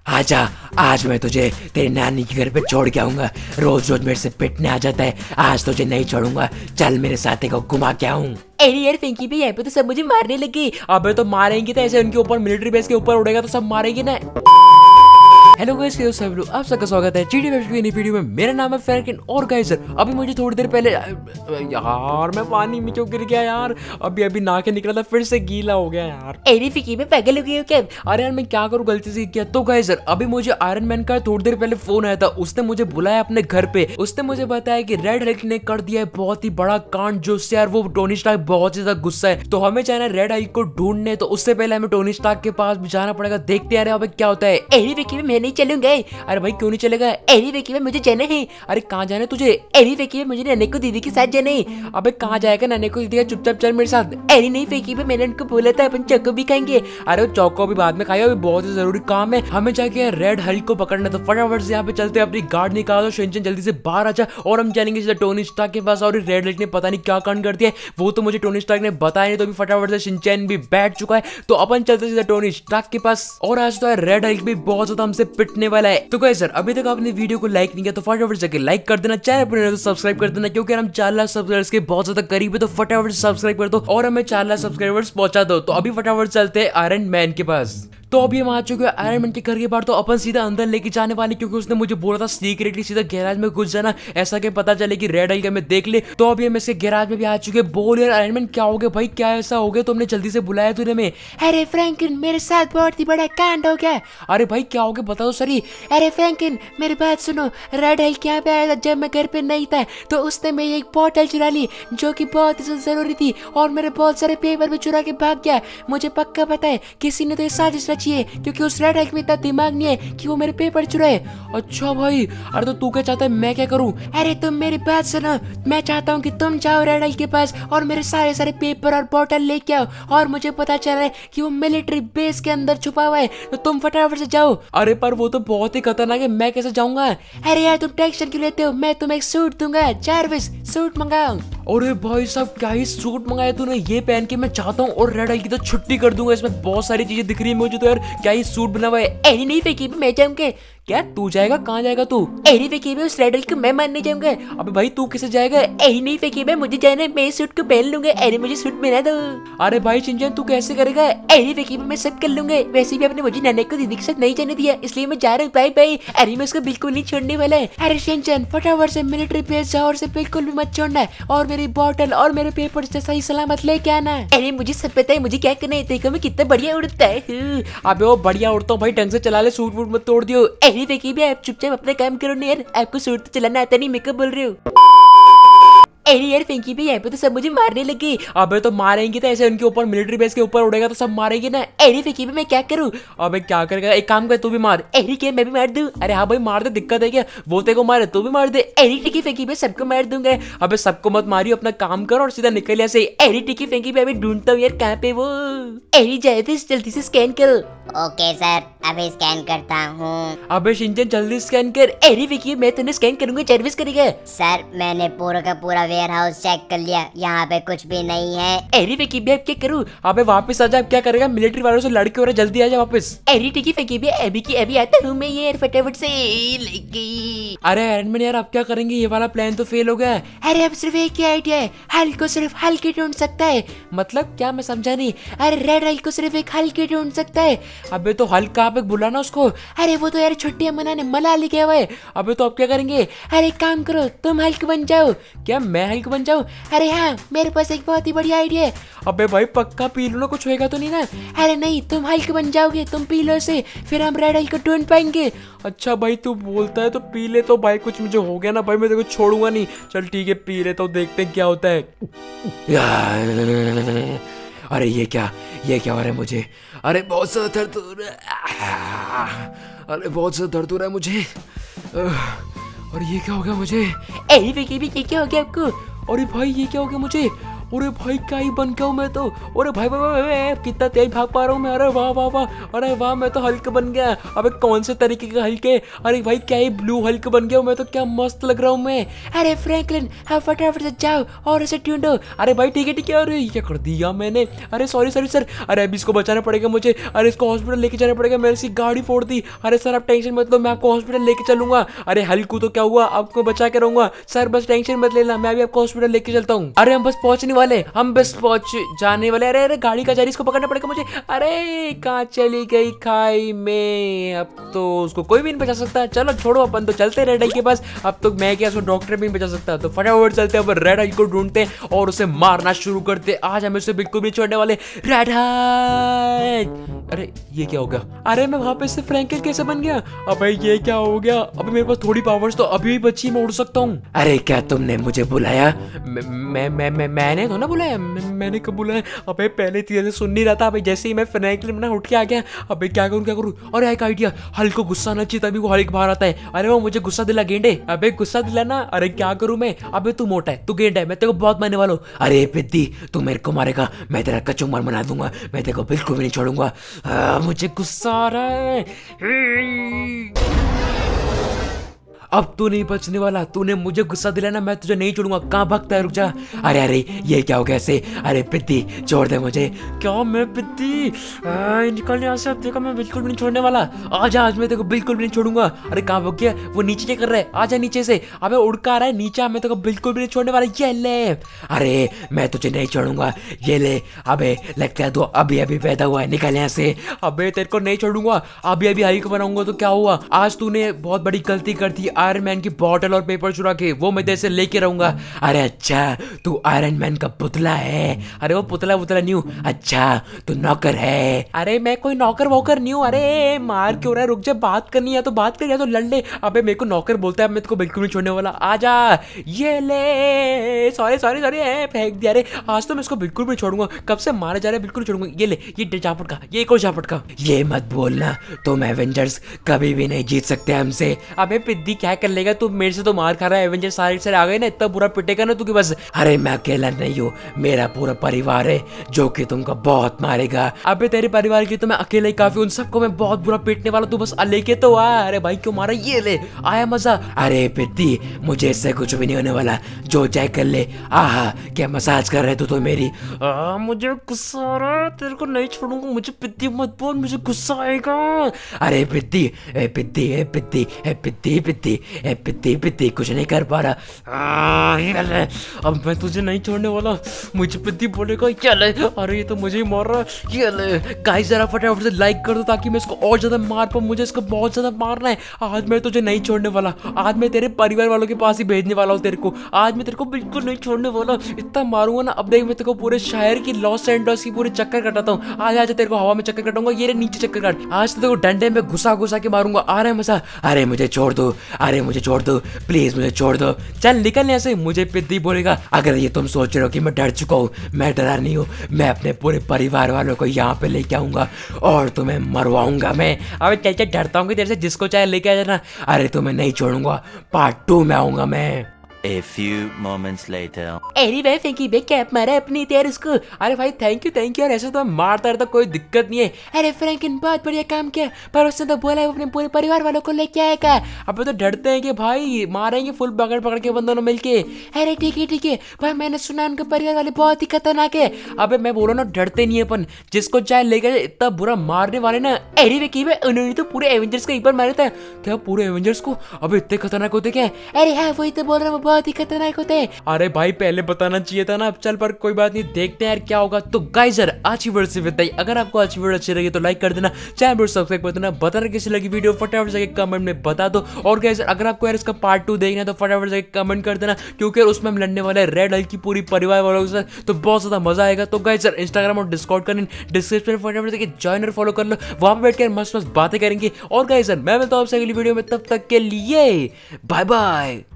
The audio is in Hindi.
आजा, आज मैं तुझे तेरी नानी के घर पे छोड़ के आऊंगा। रोज रोज मेरे से पिटने आ जाता है, आज तुझे नहीं छोड़ूंगा। चल मेरे साथी को घुमा के आऊं। अरे यार पिंकी भी यहाँ पे तो सब मुझे मारने लगे। अबे तो मारेंगे तो ऐसे उनके ऊपर मिलिट्री बेस के ऊपर उड़ेगा तो सब मारेंगे ना। हेलो गाइस, कैसे हो सब लोग? आप सबका स्वागत है जीडी वेब की नई वीडियो में। मेरा नाम है फ्रैंकलिन और गाइस अभी मुझे थोड़ी देर पहले यार मैं पानी में क्यों गिर गया यार। अभी नहा के निकला था, फिर से गीला हो गया यार। अरे पिंकी में पागल हो गई हो क्या? अरे यार मैं क्या करूँ, गलती से किया। तो गाइस अभी मुझे आयरन मैन का थोड़ी देर पहले फोन आया था। उसने मुझे बुलाया अपने घर पे। उसने मुझे बताया कि रेड हल्क ने कर दिया है बहुत ही बड़ा कांड, जो उससे यार वो टोनी स्टार्क बहुत ज्यादा गुस्सा है। तो हमें जाना रेड हल्क को ढूंढने। तो उससे पहले हमें टोनी स्टार्क के पास भी जाना पड़ेगा। देखते हैं अबे क्या होता है। अरे पिंकी में मैं नहीं चलूंगा। अरे भाई क्यों नहीं चलेगा? अरे पिंकी में मुझे जाना है। अरे कहाँ जाना है तुझे? अरे पिंकी में मुझे नन्हे को दीदी के साथ जाना है। अबे कहाँ जाएगा नन्हे को दीदी? चुपचाप चल मेरे साथ। अरे नहीं पिंकी में मैंने उनको बोला था अपन चौको भी खाएंगे। अरे वो चौको भी बाद में खाएगा, अभी बहुत ही जरूरी काम है। हमें जाके रेड हल्क को पकड़ना। तो फटाफट से यहाँ पे चलते हैं, अपनी गार्ड निकालो। शिनचैन जल्दी से बाहर आ जा और हम जाएंगे सीधा टोनी स्टार्क के पास। और रेड हल्क ने पता नहीं क्या कांड कर दिया है, वो तो मुझे टोनी स्टार्क ने बताया नहीं। तो अभी फटाफट से शिनचैन भी बैठ चुका है, तो अपन चलते सीधा टोनी स्टार्क के पास। और आज तो रेड हल्क भी बहुत ज्यादा हमसे पिटने वाला है। तो गाइस अभी तक आपने वीडियो को लाइक नहीं किया तो फटाफट जाके लाइक कर देना। चैनल पर तो सब्सक्राइब कर देना, क्योंकि हम 4 लाख सब्सक्राइबर्स के बहुत ज्यादा करीब है। तो फटाफट सब्सक्राइब कर दो और हमें 4 लाख सब्सक्राइबर्स पहुंचा दो। तो अभी फटाफट चलते हैं आयरन मैन के पास। तो अभी हम आ चुके हैं आयरन मैन के घर के बाहर। तो अपन सीधा अंदर लेके जाने वाले, क्योंकि उसने मुझे बोला था सीक्रेटली सीधा गैराज में घुस जाना, ऐसा कि पता चले कि रेड हल्क हमें देख ले। तो अभी हम इसके गैराज में भी आ चुके हैं। बोल यार आयरन मैन क्या हो गया भाई, क्या ऐसा हो गया? तुमने जल्दी से बुलाया तूने हमें। अरे फ्रैंकलिन मेरे साथ बहुत ही बड़ा कांड हो गया। अरे भाई क्या हो गया बता दो सरी। अरे फ्रैंकलिन मेरी बात सुनो। रेड हल्क यहाँ पे आया था जब मैं घर पे नहीं था। तो उसने मेरी एक बोतल चुरा ली जो कि बहुत ही जरूरी थी, और मेरे बहुत सारे पेपर भी चुरा के भाग गया। मुझे पक्का पता है किसी ने तो ये साजिश रची है, क्योंकि उस रेड हल्क में इतना दिमाग नहीं है कि वो मेरे पेपर चुराए। अच्छा भाई, अरे तो तू क्या चाहता है, मैं क्या करूं? अरे तुम मेरी बात सुनो। मैं चाहता हूँ कि तुम जाओ रेड हल्क के पास और मेरे सारे पेपर और बोतल लेके आओ। और मुझे पता चला है कि वो मिलिट्री बेस के अंदर छुपा हुआ है, तो तुम फटाफट से जाओ। अरे पर वो तो बहुत ही खतरनाक है, मैं कैसे जाऊंगा? अरे यार तुम टेंशन क्यों लेते हो? मैं तुम्हें एक सूट दूंगा। चार्विस सूट मंगाओ। अरे भाई साहब क्या ही सूट मंगाया तूने, ये पहन के मैं चाहता हूँ। और रेड हल्क की तो छुट्टी कर दूंगा। इसमें बहुत सारी चीजें दिख रही है मुझे तो यार, क्या ही सूट बना हुआ है। अरे नहीं फेंकी मैं जाऊंगा। क्या तू जाएगा? कहाँ जाएगा तू? अरे फेंकी उस रेड हल्क को मैं मारने जाऊंगा। अबे भाई तू किसे जाएगा? अरे नहीं फेंकी मुझे जाना है, मैं सूट को पहन लूंगा। अरे मुझे सूट पहना दो। अरे भाई शिनचैन तू कैसे करेगा? अरे फेंकी मैं सब कर लूंगा। वैसे भी आपने मुझे नाना को दीदी के साथ नहीं जाने दिया, इसलिए मैं जा रहा हूँ। Bye bye. अरे मैं उसको बिल्कुल नहीं छोड़ने वाला है। अरे शिनचैन फटाफट से मिलिट्री बेस जाओ और से बिल्कुल भी मत छोड़ना, और मेरी बोतल और मेरे पेपर से सही सलामत लेके आना। अरे मुझे सब पता है मुझे क्या करना है। देखो मैं कितना बढ़िया उड़ता है। अबे वो बढ़िया उड़ता हूँ भाई, ढंग से चला ले, सूट वूट मत तोड़ दियो। अरे फेंकी भी आप चुपचाप अपना काम करो ना यार, आपको सूट तो चलाना आता नहीं, मेरे को बोल रहे हो। अरे यार पिंकी भी यहाँ पे तो सब मुझे मारने लगे। अबे तो मारेंगे तो ऐसे उनके ऊपर मिलिट्री बेस के ऊपर उड़ेगा तो सब मारेंगे ना। अरे पिंकी भी मैं क्या करूँ? अबे क्या करेगा, एक काम कर तू भी मार। अरे क्या मैं भी मार दूं? अरे हाँ भाई मार दे, दिक्कत है क्या? वो तेरे को मारे तू भी मार दे। अरे टिकी फेंकी मैं सबको मार दूंगा। अबे सबको मत मारियो, अपना काम करो और सीधा निकल यहाँ से। अरे टिकी फेंकी मैं अभी ढूंढता हूँ यार कहाँ पे वो। अरे जल्दी से स्कैन करो। ओके सर, अभी स्कैन करता हूँ। अबे शिनचैन जल्दी स्कैन कर। अरे विकी मैं तुम्हें स्कैन करूंगा, सर्विस करेगा। सर मैंने पूरा का पूरा वेयर हाउस चेक कर लिया, यहाँ पे कुछ भी नहीं है। अरे विकी मैं अब क्या करूँ? अबे वापस आ जा, अब क्या करेगा? मिलिट्री वालों से लड़के हो रहे, जल्दी आ जा वापस। अरे टिकी फेंकी भी अभी की अभी आता हूँ मैं यार, फटाफट से लगी। अरे आयरन मैन यार अब क्या करेंगे, ये वाला प्लान तो फेल हो गया। अरे अब सिर्फ एक ही आइडिया है, हल्क को सिर्फ हल्क ही ढूंढ सकता है। मतलब क्या, मैं समझा नहीं। अरे रेड हल्क को सिर्फ एक हल्क ही ढूंढ सकता है। अबे तो हल्क कहाँ पे, बुलाना उसको। अरे वो तो यार छुट्टियां मनाने मनाली गया हुआ है। अबे तो अब क्या करेंगे? अरे एक काम करो, तुम हल्क बन जाओ। क्या मैं हल्क बन जाऊँ? अरे हाँ मेरे पास एक बहुत ही बढ़िया आइडिया है। अबे भाई पक्का पी लो ना, कुछ होएगा तो नहीं ना? अरे नहीं, तुम हल्क बन जाओगे, तुम पी लो से, फिर हम रेड हल्क को ढूंढ पाएंगे। अच्छा भाई तू बोलता है तो पी ले। तो भाई कुछ मुझे हो गया ना भाई, मैं तेरे को छोड़ूंगा नहीं। चल ठीक है पी लेता हूँ, देखते हैं क्या होता है। अरे ये क्या हो रहा है मुझे? अरे बहुत सा दर्द हो रहा है। अरे बहुत सा दर्द हो रहा है मुझे। और ये क्या हो गया मुझे? अरे विकी भी क्या हो गया आपको? अरे भाई ये क्या हो गया मुझे? अरे भाई क्या ही बन गया हूँ मैं तो। अरे भाई भाई कितना तेज भाग पा रहा हूँ मैं। अरे वाह वाह वाह, अरे वाह मैं तो हल्क बन गया। अबे कौन से तरीके का हल्क है? अरे भाई क्या ही ब्लू हल्क बन गया हूँ मैं तो, क्या मस्त लग रहा हूँ मैं। अरे फ्रैंकलिन हाँ फटाफट से जाओ और इसे ढूंढो। अरे भाई ठीक है। अरे ये कर दिया मैंने। अरे सॉरी सर। अरे अभी इसको बचाना पड़ेगा मुझे। अरे इसको हॉस्पिटल लेके जाना पड़ेगा। मैंने इसकी गाड़ी फोड़ दी। अरे सर आप टेंशन मत लो, मैं आपको हॉस्पिटल लेके चलूंगा। अरे हल्कू तो क्या हुआ, आपको बचा के रहूंगा सर, बस टेंशन मत लेना, मैं अभी आपको हॉस्पिटल लेके चलता हूँ। अरे हम बस पहुंचने वाले, हम बस पहुंच जाने वाले। अरे अरे गाड़ी का जा रही, इसको पकड़ना पड़ेगा मुझे। अरे कहाँ चली गई खाई में, अब तो उसको कोई भी नहीं बचा सकता। चलो छोड़ो, अपन तो चलते रेड हल्क के पास। अब तो मैं क्या, उसको डॉक्टर भी नहीं बचा सकता। तो फटाफट चलते हैं, रेड हल्क को ढूंढते हैं और उसे मारना शुरू करते। आज हम उसे बिल्कुल भी छोड़ने वाले। रेड हल्क, अरे ये क्या हो गया? अरे मैं वापस से फ्रैंकलिन कैसे बन गया? अबे ये क्या हो गया? अबे मेरे पास थोड़ी पावर्स तो अभी भी बची, मैं उड़ सकता हूँ। अरे क्या तुमने मुझे बुलाया? मैंने तो ना बुलाया। मैंने कब बुलाया? अबे पहले तेरे से सुन नहीं रहा था। अबे जैसे ही मैं फ्रैंकलिन बना उठ के आ गया। अबे क्या करूँ? अरे एक आइडिया, हल्क को गुस्सा आना चाहिए तभी वो हल्क बाहर आता है। अरे वो मुझे गुस्सा दिला गेंडे। अबे गुस्सा दिलाना। अरे क्या करूँ मैं? अबे तू मोटा है, तू गेंडा है, मैं तेरे को बहुत मारने वाला हूँ। अरे पिद्दी तू मेरे को मारेगा, मैं तेरा कचूमर बना दूंगा, मैं तेरे को बिल्कुल भी नहीं छोड़ूंगा। मुझे गुस्सा आ रहा है। अब तू नहीं बचने वाला, तूने मुझे गुस्सा दिलाना, मैं तुझे नहीं छोड़ूंगा। कहाँ भागता है, रुक जा। अरे अरे ये क्या हो गया ऐसे? अरे पिद्दी छोड़ दे मुझे। क्या मैं पिद्दी? निकल यहाँ से, अब देखो मैं बिल्कुल भी नहीं छोड़ने वाला। आजा, आज मैं तेरे को बिल्कुल भी नहीं छोड़ूंगा। अरे कहाँ भाग गया वो? नीचे क्या कर रहा है? आजा नीचे से। अबे उड़ का आ रहा है नीचे, मैं तेरे को बिल्कुल भी नहीं छोड़ने वाला। ये ले। अरे मैं तुझे नहीं छोड़ूंगा, ये ले। अबे लगता है तू अभी अभी पैदा हुआ है, निकल यहाँ से। अबे तेरे को नहीं छोड़ूंगा, अभी अभी हल्क बनाऊंगा तो क्या हुआ? आज तूने बहुत बड़ी गलती कर दी। आयरन मैन की बॉटल और पेपर चुरा के वो मैं तेरे से लेके रहूंगा। अरे अच्छा तू आयरन मैन का पुतला है? अरे वो पुतला नहीं हूँ। अच्छा तू नौकर है? अरे मैं कोई नौकर वोकर नहीं हूँ। अरे मार क्यों रहा है? रुक जा, बात करनी है तो बात कर, या तो लड़ ले। अबे मेरे को नौकर बोलता है, मैं तेको बिल्कुल नहीं छोड़ने वाला। आजा, ये ले। सॉरी फेंक दिया। अरे आज तो मैं इसको बिल्कुल भी नहीं छोड़ूंगा। कब से मारे जा रहे, बिल्कुल छोड़ूंगा। ये ले, ये झापट का, ये एक और झापट का। ये मत बोलना, तुम एवेंजर्स कभी भी नहीं जीत सकते हमसे। अबे पिद्दी क्या कर लेगा तू? मेरे से तो मार खा रहा है। एवेंजर सारे आ गए ना, इतना बुरा पिटेगा ना तू कि बस। अरे मैं अकेला नहीं हूँ, मेरा पूरा परिवार है जो कि तुमको बहुत मारेगा। अबे तेरे परिवार की तो मैं अकेले ही काफी, उन सबको मैं बहुत बुरा पीटने वाला। तू बस लेके तो आ। अरे भाई क्यों मारा? ये ले, आया मजा। अरे पिद्दी मुझे इससे कुछ भी नहीं होने वाला, जो चाहे कर ले। आहा क्या मसाज कर रहे तो मेरी। मुझे गुस्सा आ रहा है, तेरे को नहीं छोड़ूंगा। मुझे पिद्दी मत बोल, मुझे गुस्सा आएगा। अरे पिद्दी ए पिद्दी ए पिद्दी ए पिद्दी पिद्दी ए पिद्दी पिद्दी कुछ नहीं कर पा रहा। अब मैं तुझे नहीं छोड़ने वाला। मुझे पिद्दी बोलेगा। चल, अरे ये तो मुझे ही मार रहा है। ये ले गाइस, जरा फटाफट से लाइक कर दो ताकि मैं इसको और ज्यादा मार पाऊं। मुझे इसको बहुत ज्यादा मारना है। आज मैं तुझे नहीं छोड़ने वाला। आज मैं तेरे परिवार वालों के पास ही भेजने वाला हूँ तेरे को। आज मैं तेरे को बिल्कुल नहीं छोड़ने वाला। इतना मारूंगा ना, अब देख मैं तेरे को पूरे शहर की, लॉस एंजल्स की पूरे चक्कर कटाता हूँ। आज आज तेरे को हवा में चक्कर कटाऊंगा। ये रे नीचे चक्कर काट। आज तो तेरे को डंडे में घुसा के मारूंगा। आ रहा है मजा। अरे मुझे छोड़ दो, अरे मुझे छोड़ दो, प्लीज मुझे छोड़ दो। चल निकल यहाँ से। मुझे पिद्दी बोलेगा। अगर ये तुम सोच रहे हो कि मैं डर चुका हूँ, मैं डरा नहीं हूँ। मैं अपने पूरे परिवार वालों को यहाँ पे लेके आऊंगा और तुम्हें मरवाऊंगा मैं। अबे चल डरता हूँ तेरे से, जिसको चाहे लेके आ जाना। अरे तुम्हें नहीं छोड़ूंगा, पार्ट 2 में आऊंगा मैं। A few moments later. अरे भाई फेंकी बे कैप मारा अपनी तेरे उसको। अरे भाई थैंक यू यार, ऐसे तो मैं मारता रहता, कोई दिक्कत नहीं है। अरे फ्रैंकलिन बहुत बढ़िया काम किया, पर उसने तो बोला वो अपने पूरे परिवार वालों को लेके आएगा। अब तो डरते हैं कि भाई मारेंगे फुल पकड़ के बंदों ने मिलके। अरे ठीक है, पर मैंने सुना उनके परिवार वाले बहुत ही खतरनाक है। अबे मैं बोला ना, डरते नहीं है अपन, जिसको चाहे लेके इतना बुरा मारने वाले ना। अरे वेकी बे उन्होंने तो पूरे एवेंजर्स को एक बार मारा था। क्या पूरे एवेंजर्स को? अबे इतने खतरनाक होते क्या? अरे हाँ वही तो बोल रहा हूँ, बहुत ही खतरनाक होते हैं। अरे भाई पहले बताना चाहिए था ना। अब चल, पर कोई बात नहीं, देखते हैं यार क्या होगा। तो गाइस यार आज की वीडियो से बताइए, अगर आपको आज की वीडियो अच्छी लगी तो लाइक कर देना, चैनल पर सब्सक्राइब कर देना। बताना कैसी लगी वीडियो फटाफट से कमेंट में बता दो। और गाइस अगर आपको यार इसका पार्ट 2 देखना है तो फटाफट से कमेंट कर देना, क्योंकि उसमें हम लड़ने वाले रेड हल्क की पूरी परिवार वालों से, तो बहुत ज्यादा मजा आएगा। तो गाइस यार इंस्टाग्राम और डिस्कॉर्ड का डिस्क्रिप्शन में फटाफट से ज्वाइन और फॉलो कर लो, वहां पर बैठकर मस्त बातें करेंगे। और गाइस यार मैं मिलता हूं आपसे अगली वीडियो में, तब तक के लिए बाय बाय।